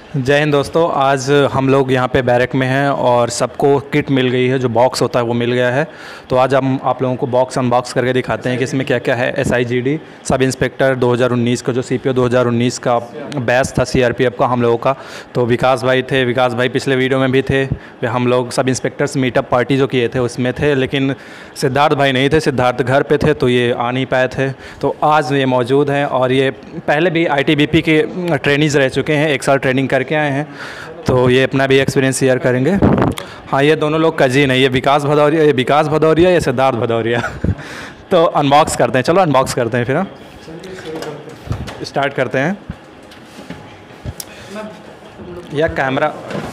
जय हिंद दोस्तों। आज हम लोग यहाँ पे बैरक में हैं और सबको किट मिल गई है, जो बॉक्स होता है वो मिल गया है। तो आज हम आप लोगों को बॉक्स अनबॉक्स करके दिखाते हैं कि इसमें क्या क्या है। SIGD सब इंस्पेक्टर 2019 का जो CPO 2019 का बैच था CRPF का हम लोगों का, तो विकास भाई थे। विकास भाई पिछले वीडियो में भी थे। हम लोग सब इंस्पेक्टर्स मीटअप पार्टी जो किए थे उसमें थे, लेकिन सिद्धार्थ भाई नहीं थे, सिद्धार्थ घर पे थे तो ये आ नहीं पाए थे। तो आज ये मौजूद हैं और ये पहले भी ITBP के ट्रेनीज रह चुके हैं, 1 साल ट्रेनिंग करके आए हैं, तो ये अपना भी एक्सपीरियंस शेयर करेंगे। हाँ, ये दोनों लोग कजीन है, ये विकास भदौरिया, ये सिद्धार्थ भदौरिया। तो अनबॉक्स करते हैं, चलो अनबॉक्स करते हैं, फिर हम स्टार्ट करते हैं। यह कैमरा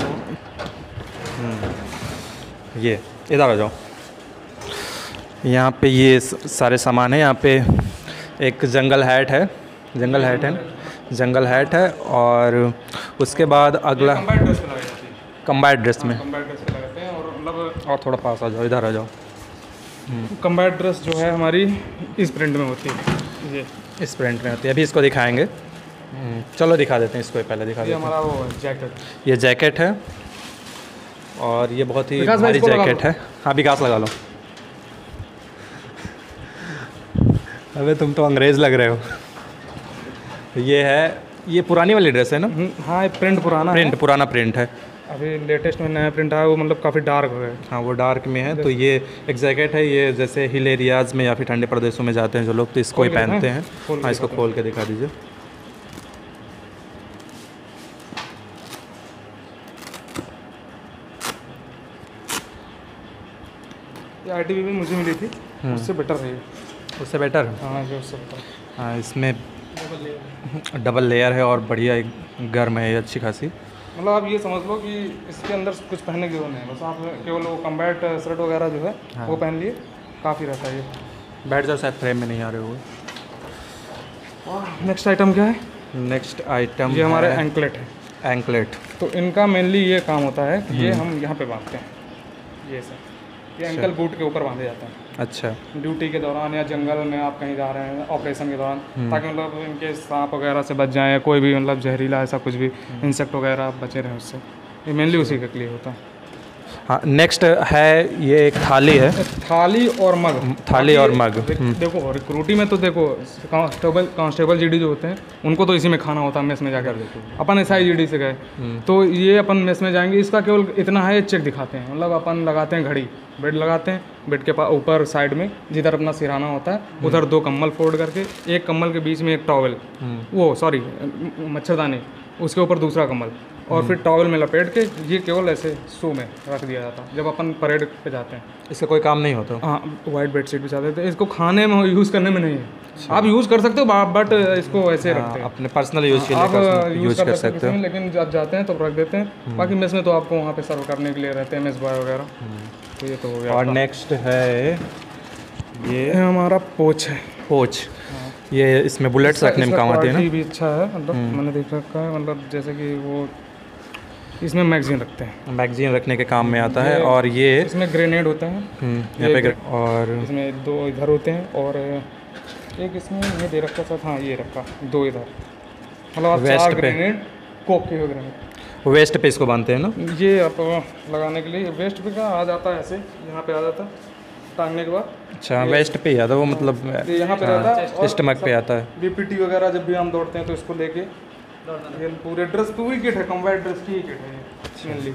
ये इधर आ जाओ। यहाँ पे ये सारे सामान है। यहाँ पे एक जंगल हैट है और उसके बाद अगला कम्बाइट ड्रेस में और थोड़ा पास आ जाओ, इधर आ जाओ। कम्बाइट ड्रेस जो है हमारी इस प्रिंट में होती है, ये इस प्रिंट में होती है। अभी इसको दिखाएंगे, चलो दिखा देते हैं इसको, पहले दिखा देते हैं। हमारा वो जैकेट, ये जैकेट है और ये बहुत ही भारी जैकेट है। हाँ, विकास लगा लो। अबे तुम तो अंग्रेज़ लग रहे हो। ये है, ये पुरानी वाली ड्रेस है ना? हाँ, प्रिंट पुराना प्रिंट है। अभी लेटेस्ट में नया प्रिंट आया, वो मतलब काफ़ी डार्क है। हाँ, वो डार्क में है। तो ये एक जैकेट है, ये जैसे हिल एरियाज़ में या फिर ठंडे प्रदेशों में जाते हैं जो लोग, तो इसको ही पहनते हैं। हाँ, इसको खोल के दिखा दीजिए। ये ITBP मुझे मिली थी, उससे बेटर है। उससे बेटर? हाँ, जो उससे बेटर। हाँ, इसमें डबल लेयर है और बढ़िया गर्म है, अच्छी खासी। मतलब आप ये समझ लो कि इसके अंदर कुछ पहनने की जरूरत नहीं है, बस आप केवल वो कम्बैट शर्ट वगैरह जो है हाँ, वो पहन लिए, काफ़ी रहता है। ये बैठ जाओ, शायद फ्रेम में नहीं आ रहे हुए। नेक्स्ट आइटम क्या है? नेक्स्ट आइटम ये हमारे एंकलेट है। एंकलेट। तो इनका मेनली ये काम होता है कि ये हम यहाँ पे बांधते हैं, ये सर, ये एंकल बूट के ऊपर बांधे जाते हैं। अच्छा। ड्यूटी के दौरान या जंगल में आप कहीं जा रहे हैं ऑपरेशन के दौरान, ताकि मतलब इनके सांप वगैरह से बच जाएँ, कोई भी मतलब जहरीला ऐसा कुछ भी इंसेक्ट वगैरह आप बचे रहें उससे। ये मेनली उसी के लिए होता है। हाँ, नेक्स्ट है ये एक थाली है। थाली और मग। देखो रिक्रूटी में तो देखो कांस्टेबल GD जो होते हैं उनको तो इसी में खाना होता है, मेस में जाकर। अपन SIGD से गए तो ये अपन मेस में जाएंगे, इसका केवल इतना है, चेक दिखाते हैं। मतलब अपन लगाते हैं घड़ी, बेड लगाते हैं, बेड के पास ऊपर साइड में जिधर अपना सिरहाना होता है उधर 2 कंबल फोल्ड करके, एक कंबल के बीच में एक टॉवल, मच्छरदानी, उसके ऊपर दूसरा कंबल, और फिर टॉवल में लपेट के ये केवल ऐसे शो में रख दिया जाता है जब अपन परेड पे जाते हैं। इसका कोई काम नहीं होता? हाँ, वाइट बेडशीट बिछाते थे। इसको खाने में यूज़ करने में नहीं है। आप यूज़ कर सकते हो बट इसको ऐसे रखते हैं, अपने पर्सनल यूज़ के लिए आप यूज़ कर सकते हो, लेकिन जब जाते हैं तो रख देते हैं। बाकी मेस में तो आपको वहाँ पे सर्व करने के लिए रहते हैं मेस बॉय वगैरह। तो ये तो हो गया। और नेक्स्ट है ये हमारा पोच है। पोच, ये इसमें बुलेट्स रखने में काम आती है ना? ये भी अच्छा है, मतलब मैंने देख रखा है, मतलब जैसे कि वो इसमें मैगजीन रखते हैं, मैगजीन रखने के काम में आता है। और ये इसमें ग्रेनेड होता है यहाँ पे, और इसमें 2 इधर होते हैं और एक इसमें ये दे रखा था। हाँ, ये रखा 2 इधर, मतलब 4 ग्रेनेड, कोक के ग्रेनेड। वेस्ट पे इसको बांधते हैं ना? ये आप लगाने के लिए वेस्ट पे का आ जाता है, ऐसे यहाँ पे आ जाता है टांगने के बाद। अच्छा, वेस्ट पे आता है वो, मतलब यहाँ पे रहता है, स्टमक पे आता है। BPT वगैरह जब भी हम दौड़ते हैं तो इसको लेके, ये पूरे ड्रेस, पूरी किट है, कम्बाइट ड्रेस की किट है मेनली।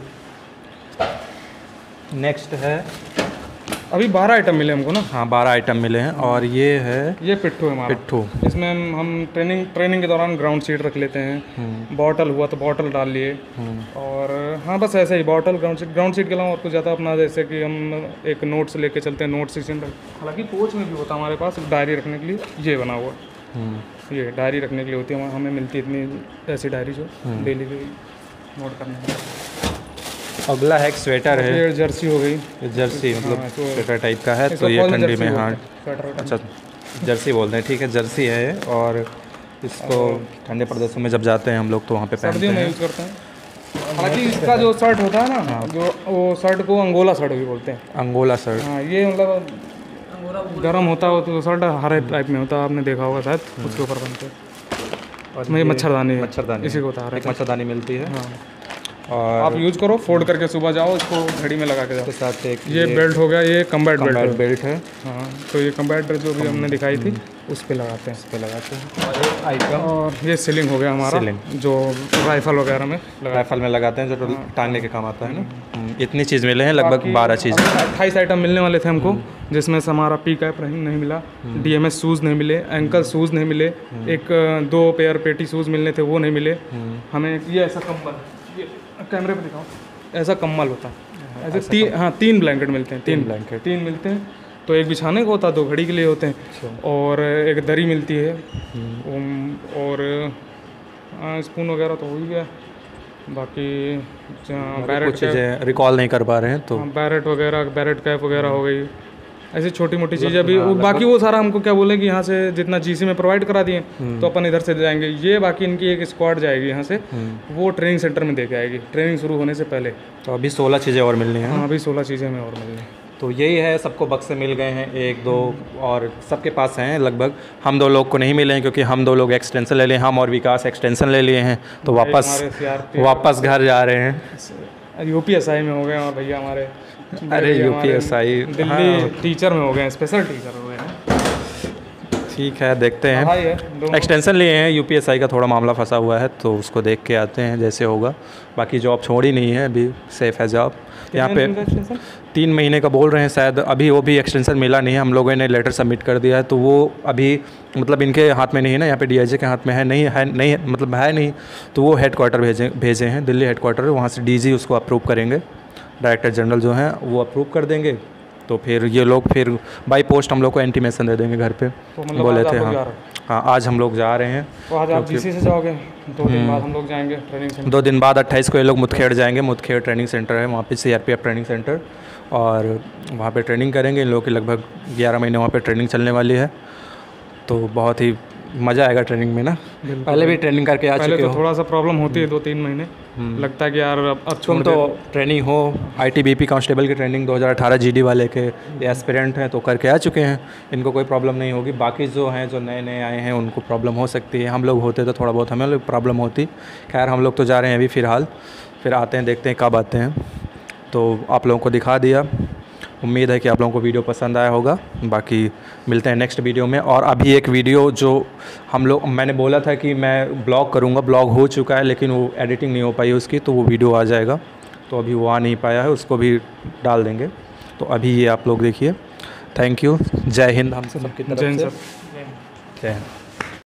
नेक्स्ट है, अभी 12 आइटम मिले हमको ना। हाँ, 12 आइटम मिले हैं। और ये है, ये पिट्ठू है हमारा। पिट्ठू, इसमें हम ट्रेनिंग के दौरान ग्राउंड सीट रख लेते हैं। बॉटल हुआ तो बॉटल डाल लिए, और हाँ बस ऐसे ही बॉटल, ग्राउंड सीट के अलावा और कुछ ज़्यादा अपना, जैसे कि हम एक नोट्स लेके चलते हैं, नोट्स सेक्शन। हालांकि कोच में भी होता है हमारे पास डायरी रखने के लिए, ये बना हुआ, ये डायरी रखने के लिए होती है। हमें मिलती है इतनी ऐसी डायरी जो डेली के नोट करने में। अगला है एक स्वेटर है, ये जर्सी हो गई। जर्सी मतलब स्वेटर टाइप का है, तो ये ठंडी में, हाँ अच्छा जर्सी बोलते हैं, ठीक है, जर्सी है। और इसको ठंडे प्रदेशों में जब जाते हैं हम लोग तो वहाँ पे पहनते हैं, यूज़ करते हैं। हालांकि इसका जो शर्ट होता है ना, जो वो शर्ट को अंगोला शर्ट भी बोलते हैं। अंगोला शर्ट, हाँ, ये मतलब गर्म होता है तो शर्ट हरे टाइप में होता है, आपने देखा होगा शायद, उसके ऊपर बनते हैं। और ये मच्छरदानी है, मच्छरदानी इसी को उतार एक मच्छरदानी मिलती है। हाँ, और आप यूज़ करो, फोल्ड करके सुबह जाओ, इसको घड़ी में लगा के जाओ। उसके साथ एक ये बेल्ट हो गया, ये कम्बैट बेल्ट है। हाँ, तो ये कम्बैट जो भी हमने दिखाई थी उस पे लगाते हैं, और एक आइटम, और ये सीलिंग हो गया हमारा, जो राइफल वगैरह में राइफल में लगाते हैं, जो टांगने के काम आता है ना। इतनी चीज़ मिले हैं, लगभग 12 चीज़। 28 आइटम मिलने वाले थे हमको, जिसमें से हमारा पी कैप नहीं मिला, DMS शूज़ नहीं मिले, एंकल शूज़ नहीं मिले, एक 2 पेयर पेटी शूज़ मिलने थे वो नहीं मिले हमें। ये ऐसा कम्बल, ये कैमरे पे दिखाओ, ऐसा कम्बल होता है, ऐसे 3 ब्लैंकेट मिलते हैं, 3 मिलते हैं। तो एक बिछाने को होता है, 2 घड़ी के लिए होते हैं, और एक दरी मिलती है, और स्पून वगैरह तो हो ही गया। बाकी बैरेट चीज़ें रिकॉल नहीं कर पा रहे हैं, तो बैरेट वगैरह, बैरेट कैप वगैरह हो गई, ऐसी छोटी मोटी चीज़ें अभी। बाकी वो सारा हमको क्या बोले कि यहाँ से जितना GC में प्रोवाइड करा दिए, तो अपन इधर से जाएंगे। ये बाकी इनकी एक स्क्वाड जाएगी यहाँ से, वो ट्रेनिंग सेंटर में दे के आएगी, ट्रेनिंग शुरू होने से पहले। तो अभी 16 चीज़ें और मिलनी हैं। हाँ, अभी 16 चीज़ें हमें और मिलनी है। तो यही है, सबको बक्से मिल गए हैं, 1 2, और सबके पास हैं लगभग। हम 2 लोग को नहीं मिले हैं, क्योंकि हम 2 लोग एक्सटेंशन ले लिए, हम और विकास एक्सटेंशन ले लिए हैं, तो वापस घर जा रहे हैं। UPSI में हो गए और भैया हमारे, अरे UPSI दिल्ली टीचर में हो गए, स्पेशल टीचर हो गए हैं। ठीक है, देखते हैं। एक्सटेंशन लिए हैं, UPSI का थोड़ा मामला फंसा हुआ है, तो उसको देख के आते हैं जैसे होगा। बाकी जॉब छोड़ी नहीं है, अभी सेफ़ है जॉब यहाँ पे। 3 महीने का बोल रहे हैं शायद, अभी वो भी एक्सटेंशन मिला नहीं है। हम लोगों ने लेटर सबमिट कर दिया है, तो वो अभी मतलब इनके हाथ में नहीं है ना, यहाँ पे DIG के हाथ में है नहीं मतलब है नहीं। तो वो हेडक्वार्टर भेजे हैं, दिल्ली हेडक्वार्टर, वहाँ से DG उसको अप्रूव करेंगे, डायरेक्टर जनरल जो हैं वो अप्रूव कर देंगे। तो फिर ये लोग फिर बाई पोस्ट हम लोग को इंटीमेशन दे देंगे घर पे। तो मतलब बोले थे हाँ, आज हम लोग जा रहे हैं। तो आज आप GC से जाओगे, 2 दिन बाद हम लोग जाएंगे ट्रेनिंग सेंटर। 2 दिन बाद 28 को ये लोग मुठखेड़ जाएंगे। मुठखेड़ ट्रेनिंग सेंटर है, वहाँ पे CRPF ट्रेनिंग सेंटर, और वहाँ पे ट्रेनिंग करेंगे। इन लोगों की लगभग 11 महीने वहाँ पे ट्रेनिंग चलने वाली है, तो बहुत ही मज़ा आएगा ट्रेनिंग में ना। पहले भी ट्रेनिंग करके आ चुके हो। तो थोड़ा सा प्रॉब्लम होती है 2-3 महीने, लगता है कि यार अब तुम तो ट्रेनिंग हो, ITBP कांस्टेबल की ट्रेनिंग 2018 GD वाले के एस्पिरेंट हैं, तो करके आ चुके हैं, इनको कोई प्रॉब्लम नहीं होगी। बाकी जो हैं, जो नए आए हैं, उनको प्रॉब्लम हो सकती है। हम लोग होते तो थोड़ा बहुत हमें लोग प्रॉब्लम होती। खैर, हम लोग तो जा रहे हैं अभी फ़िलहाल, फिर आते हैं, देखते हैं कब आते हैं। तो आप लोगों को दिखा दिया, उम्मीद है कि आप लोगों को वीडियो पसंद आया होगा। बाकी मिलते हैं नेक्स्ट वीडियो में। और अभी एक वीडियो जो मैंने बोला था कि मैं ब्लॉग करूँगा, ब्लॉग हो चुका है, लेकिन वो एडिटिंग नहीं हो पाई उसकी, तो वो वीडियो आ जाएगा। तो अभी वो आ नहीं पाया है, उसको भी डाल देंगे। तो अभी ये आप लोग देखिए। थैंक यू, जय हिंद, हमसे सबकी तरफ से जय हिंद।